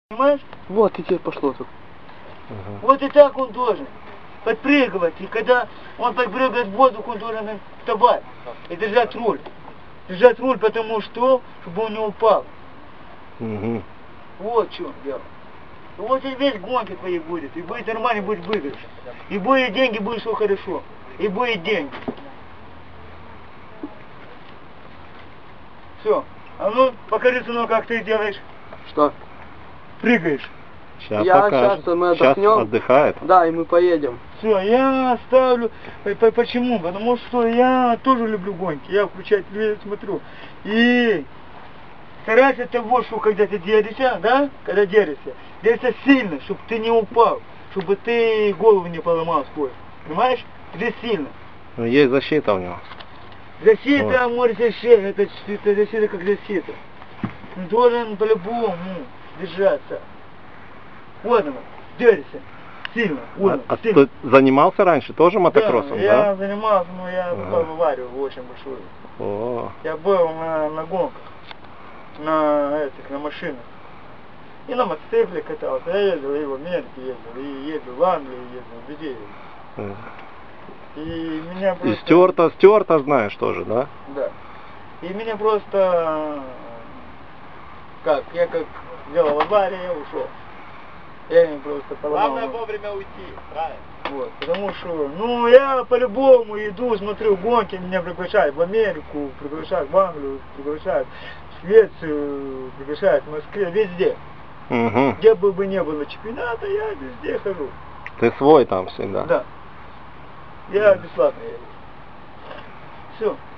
Понимаешь? Вот, и тебе пошло тут. Вот и так он должен подпрыгивать. И когда он подпрыгивает в воздух, он должен вставать и держать руль. Держать руль, потому что, чтобы он не упал. Вот в чем дело. И вот и весь гонки твои будет. И будет нормально, будет выигрыш. И будет деньги, будет все хорошо. И будет деньги. Все. А ну, покажи, сынок, как ты делаешь. Что? Прыгаешь. Сейчас мы отдохнем. Сейчас отдыхает. Да, и мы поедем. Все, я ставлю. Почему? Потому что я тоже люблю гонки. Я включаю телевизор, смотрю. И старайся того, что когда ты держишься, да? Когда держишься сильно, чтобы ты не упал, чтобы ты голову не поломал свой. Понимаешь? Держи сильно. Ну, есть защита у него. Защита, может, это защита как защита. Он должен по-любому держаться. Вот он, держится. Сильно. Вот он, сильно. Ты занимался раньше тоже мотокроссом, да? Я занимался, но я попал в аварию очень большую. О. Я был на гонках, на машинах. И на мотоцикле катался. Я ездил и в Америке ездил, и ездил в Англию, ездил, везде ездил. И меня просто... И Стюарта знаешь тоже, да? Да. И меня просто... Я как сделал аварию, я ушел. Я не просто поломал. Главное вовремя уйти, правильно? Вот, потому что, ну, я по-любому иду, смотрю гонки, меня приглашают в Америку, приглашают в Англию, приглашают в Швецию, приглашают в Москве, везде. Где бы не было чемпионата, я везде хожу. Ты свой там всегда? Да. Я бесплатно еду. Все.